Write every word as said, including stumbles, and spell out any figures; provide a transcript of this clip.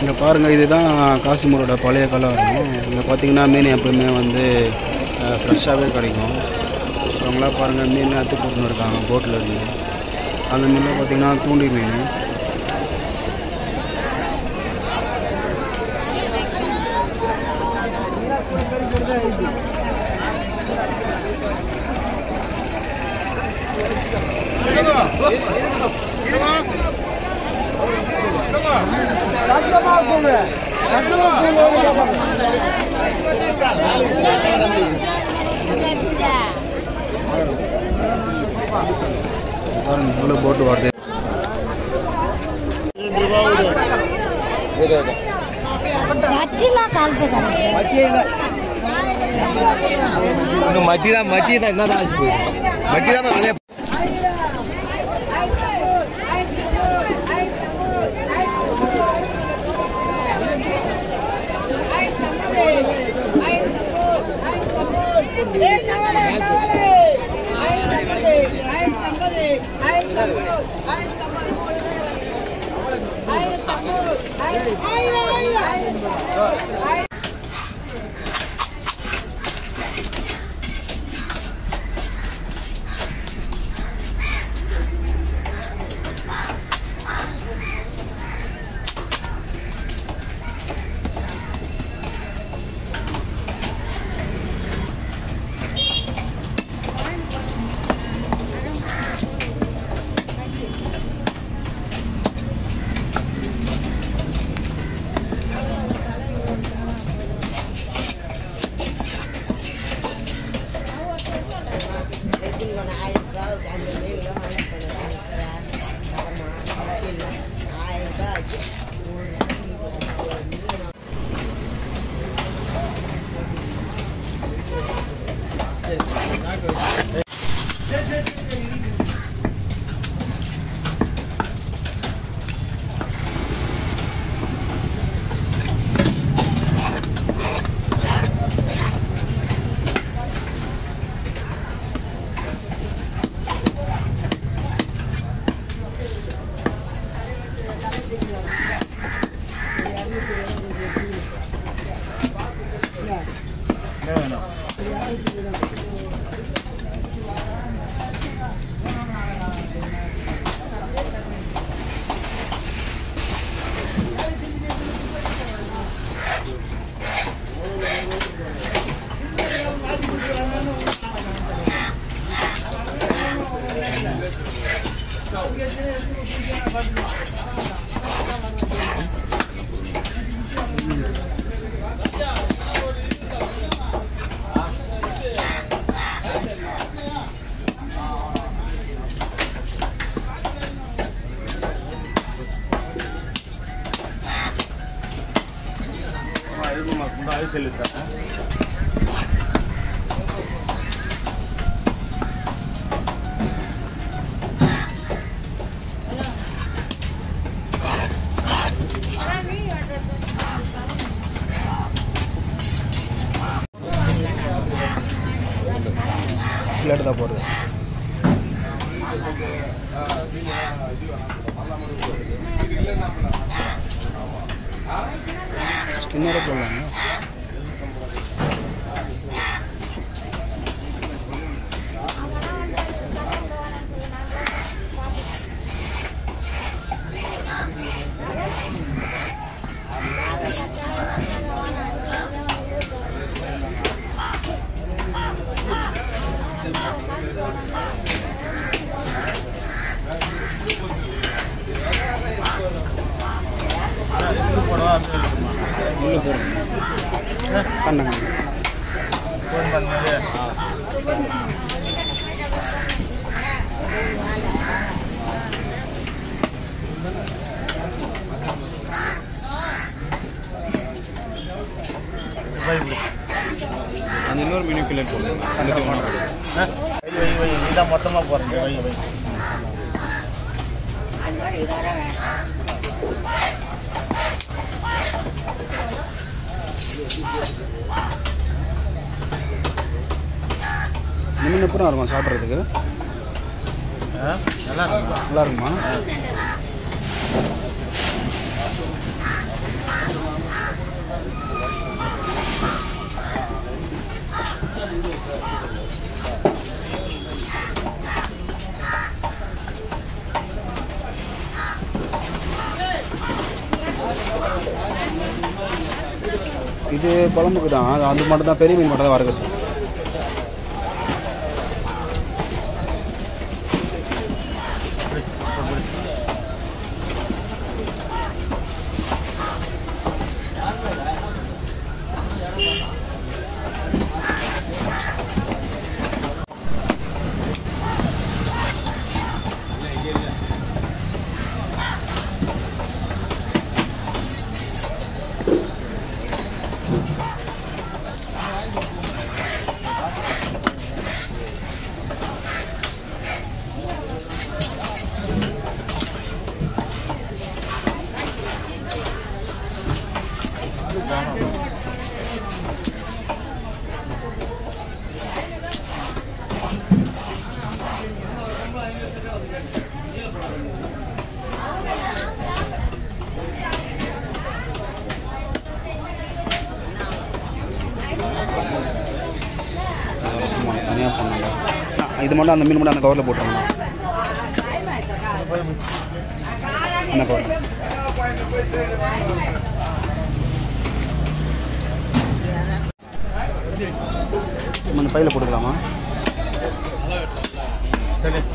இங்கே பாருங்கள், இதுதான் காசிமேடோட பழைய கலாரம். இங்கே பார்த்தீங்கன்னா மீன் எப்பவுமே வந்து ஃப்ரெஷ்ஷாகவே கிடைக்கும். ஸோ அவங்களாம் பாருங்கள், மீன் அத்து போட்டுன்னு இருக்காங்க போட்டில் இருந்து. அந்த மீனில் பார்த்தீங்கன்னா தூண்டி மீன். பாருங்க இவ்வளோ போட்டு வருது. மட்டி தான் மட்டி தான் என்ன தான் ஆச்சு போய் மட்டி தான் நிறைய பிளேட் தான் போடுறது. ஸ்கின்னரை போடலாங்க. பண்ணுங்க அந்த இன்னொரு மினி ஃபில்லட் போடுங்க. இதான் மொத்தமாக போகிறேங்க. வை வை மீன் எப்பறம் இருக்கும் சாப்பிட்றதுக்கு? நல்லா இருக்குமா? நல்லா இருக்குமா? இது குழம்புக்கு தான், அது மட்டும் தான், பெரிய மீன் மட்டும் தான் வறுக்கிறது. தனியாக பண்ணல, இது மட்டும் அந்த மீன் மட்டும் அந்த கவரில் போட்டுருங்க. அந்த கவர் அந்த பையில் போட்டுக்கலாமா?